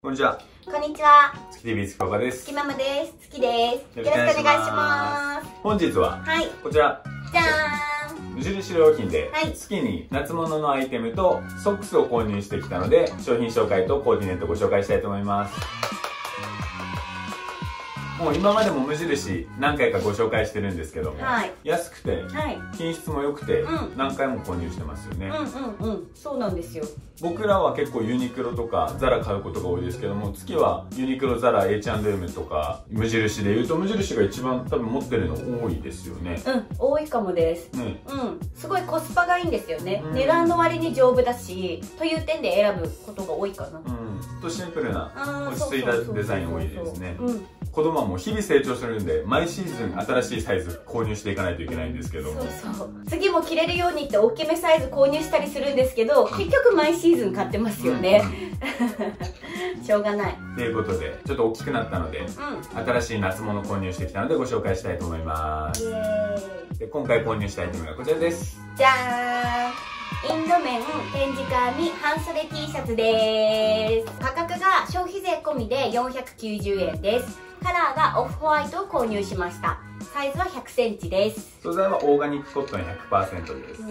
こんにちは。 こんにちは。 月 TV 月パパです。 月ママです。月です。よろしくお願いします。 本日は、こちら。 じゃーん。 無印良品で、月に夏物のアイテムとソックスを購入してきたので、商品紹介とコーディネートをご紹介したいと思います。もう今までも無印何回かご紹介してるんですけども、安くて、品質も良くて、何回も購入してますよね。 そうなんですよ。 僕らは結構ユニクロとかザラ買うことが多いですけども、月はユニクロ、ザラ、H&M とか無印でいうと無印が一番多分持ってるの多いですよね。 多いかもです。すごいコスパがいいんですよね。値段の割に丈夫だし、という点で選ぶことが多いかな。 とシンプルな落ち着いたデザイン多いですね。子供はもう日々成長するんで、毎シーズン新しいサイズ購入していかないといけないんですけども、 次も着れるようにって大きめサイズ購入したりするんですけど、結局毎シーズン買ってますよね。しょうがない。 ということで、ちょっと大きくなったので、新しい夏物購入してきたのでご紹介したいと思います。で、今回購入したアイテムがこちらです。 じゃーん。インド麺展示会に半袖 T シャツです。価格が消費税込みで490円です。カラーがオフホワイトを購入しました。サイズは100センチです。 素材はオーガニックコットン 100% です。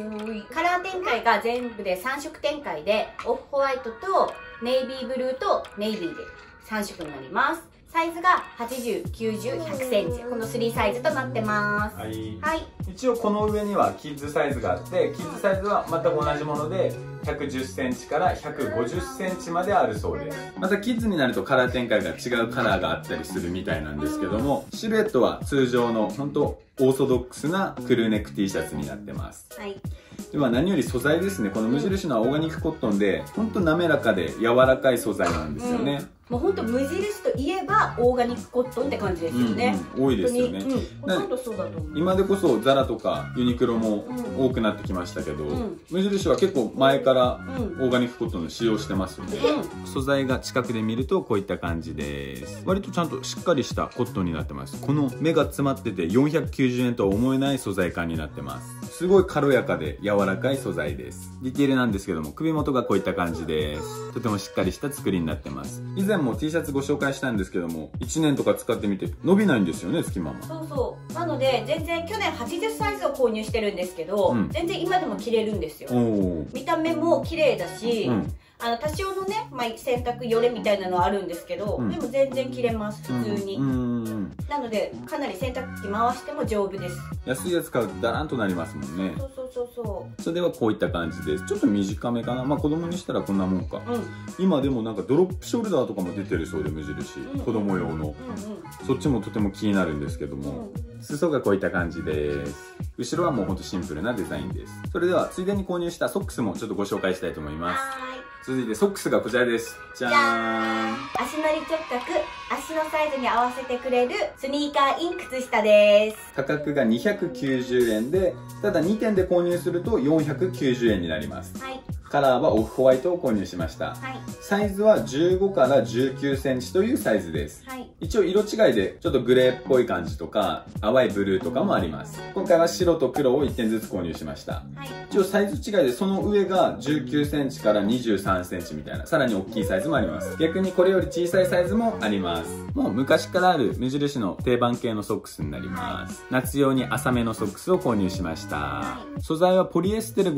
カラー展開が全部で3色展開で、オフホワイトとネイビーブルーとネイビーで3色になります。サイズが80、90、100センチ。この3サイズとなってます。 一応この上にはキッズサイズがあって、キッズサイズは全く同じもので、110センチから150センチまであるそうです。またキッズになるとカラー展開が違うカラーがあったりするみたいなんですけども、シルエットは通常の本当オーソドックスなクルーネック T シャツになってます。では何より素材ですね。この無印のオーガニックコットンで、本当滑らかで柔らかい素材なんですよね。 もう本当無印といえばオーガニックコットンって感じですよね。 多いですよね。 ほとんどそうだと思う。 今でこそザラとかユニクロも多くなってきましたけど、無印は結構前からオーガニックコットンを使用してますよね。素材が近くで見るとこういった感じです。割とちゃんとしっかりしたコットンになってます。この目が詰まってて490円とは思えない素材感になってます。すごい軽やかで柔らかい素材です。ディテールなんですけども、首元がこういった感じです。とてもしっかりした作りになってます。以前も T シャツご紹介したんですけども、1年とか使ってみて伸びないんですよね、月ママ。 そうそう。なので全然去年80サイズを購入してるんですけど、全然今でも着れるんですよ。見た目も綺麗だし、多少のね、洗濯よれみたいなのはあるんですけど、でも全然着れます、普通に。なのでかなり洗濯機回しても丈夫です。 安いやつ買うとダランとなりますもんね。それではこういった感じです。ちょっと短めかな。子供にしたらこんなもんか。今でもなんかドロップショルダーとかも出てるそうで、無印、子供用の。そっちもとても気になるんですけども、裾がこういった感じです。後ろはもうほんとシンプルなデザインです。それではついでに購入したソックスもちょっとご紹介したいと思います。続いてソックスがこちらです。じゃーん。 足のり直角、足のサイズに合わせてくれるスニーカーイン靴下です。 価格が290円で、ただ2点で購入すると490円になります。カラーはオフホワイトを購入しました。サイズは15から19センチというサイズです。一応色違いでちょっとグレーっぽい感じとか淡いブルーとかもあります。今回は白と黒を1点ずつ購入しました。一応サイズ違いでその上が19センチから23センチみたいな、さらに大きいサイズもあります。逆にこれより小さいサイズもあります。もう昔からある無印の定番系のソックスになります。夏用に浅めのソックスを購入しました。素材はポリエステル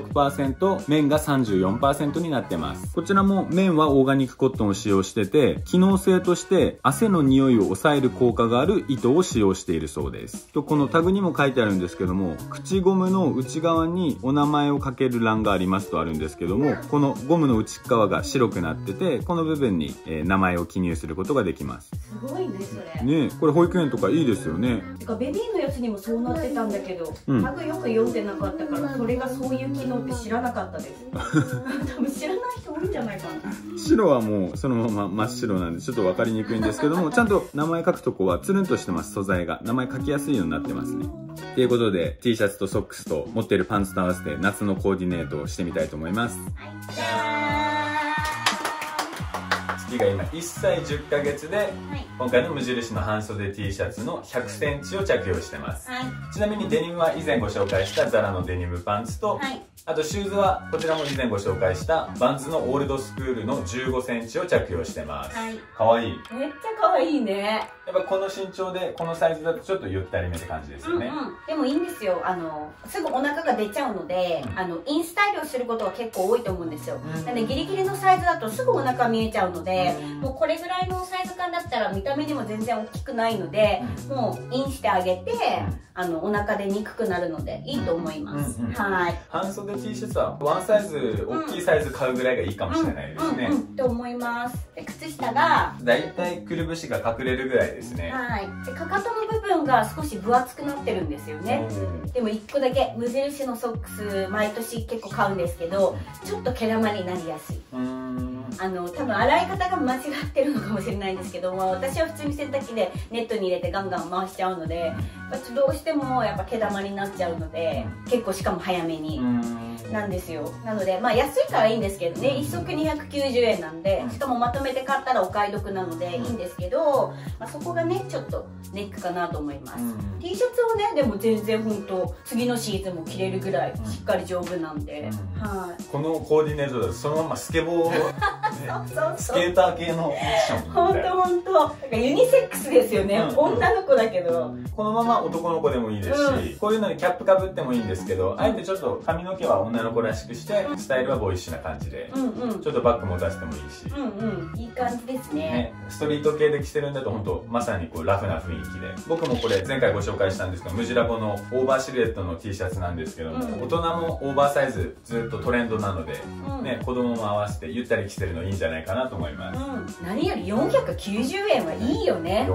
56%、綿が 34% になってます。こちらも綿はオーガニックコットンを使用してて、機能性として汗の匂いを抑える効果がある糸を使用しているそうです。とこのタグにも書いてあるんですけども、口ゴムの内側にお名前を書ける欄がありますとあるんですけども、このゴムの内側が白くなってて、この部分に、名前を記入することができます。 すごいね、それ。 ね、これ保育園とかいいですよね。 てかベビーのやつにもそうなってたんだけど、タグよく読んでなかったから、それがそういう機能って知らなかったです。多分知らない人多いんじゃないかな。 白はもうそのまま真っ白なんでちょっと分かりにくいんですけども、ちゃんと名前書くとこはつるんとしてます。素材が名前書きやすいようになってますね。ということで T シャツとソックスと持っているパンツと合わせて夏のコーディネートをしてみたいと思います。月が今1歳10ヶ月で、今回の無印の半袖 T シャツの100センチを着用してます。ちなみにデニムは以前ご紹介したザラのデニムパンツと、 あとシューズはこちらも以前ご紹介したバンズのオールドスクールの15センチを着用してます。はい。かわいい。 めっちゃかわいいね。 やっぱこの身長でこのサイズだとちょっとゆったりめって感じですよね。 でもいいんですよ。すぐお腹が出ちゃうので、インスタイルをすることは結構多いと思うんですよ。なのでギリギリのサイズだとすぐお腹見えちゃうので、もうこれぐらいのサイズ感だったら見た目にも全然大きくないので、もうインしてあげて、お腹出にくくなるのでいいと思います。はい。 半袖 T シャツはワンサイズ、大きいサイズ買うぐらいがいいかもしれないですね。 と思います。で、靴下がだいたいくるぶしが隠れるぐらいですね。 はい。で、かかとの部分が少し分厚くなってるんですよね。でも1個だけ無印のソックス毎年結構買うんですけど、ちょっと毛玉になりやすい。多分洗い方が間違ってるのかもしれないんですけども、私は普通に洗濯機でネットに入れてガンガン回しちゃうので、どうしてもやっぱ毛玉になっちゃうので、結構しかも早めになんですよ。なので安いからいいんですけどね、1足290円なんで、しかもまとめて買ったらお買い得なのでいいんですけど、そこがねちょっとネックかなと思います。T シャツはねでも全然本当次のシーズンも着れるぐらいしっかり丈夫なんで、 このコーディネートだとそのままスケボースケーター系のファッションみたいな。 本当ユニセックスですよね。女の子だけどこのまま男の子でもいいですし、こういうのにキャップかぶってもいいんですけど、あえてちょっと髪の毛は女の子らしくしてスタイルはボーイッシュな感じで、ちょっとバッグ持たせてもいいし、 いい感じですね。 ストリート系で着てるんだと本当まさにこうラフな雰囲気で、僕もこれ前回ご紹介したんですけど、ムジラボのオーバーシルエットの T シャツなんですけども、大人もオーバーサイズずっとトレンドなので、子供も合わせてゆったり着てるのいいんじゃないかなと思います。 何より490円はいいよね。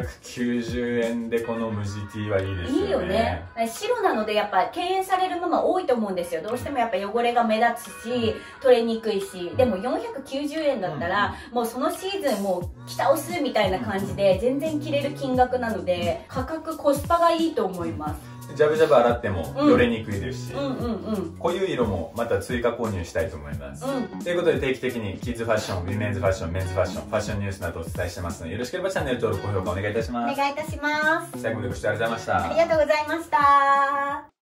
490円でこの無地 T はいいですよね。 いいよね。白なのでやっぱ敬遠されるママ多いと思うんですよ。どうしてもやっぱ汚れが目立つし取れにくいし、でも490円だったらもうそのシーズンもう着倒すみたいな感じで全然着れる金額なので、価格コスパがいいと思います。 ジャブジャブ洗ってもよれにくいですし、こういう色もまた追加購入したいと思います。ということで定期的にキッズファッション、ウィメンズファッション、メンズファッション、ファッションニュースなどをお伝えしてますので、よろしければチャンネル登録、高評価お願いいたします。 お願いいたします。 最後までご視聴ありがとうございました。 ありがとうございました。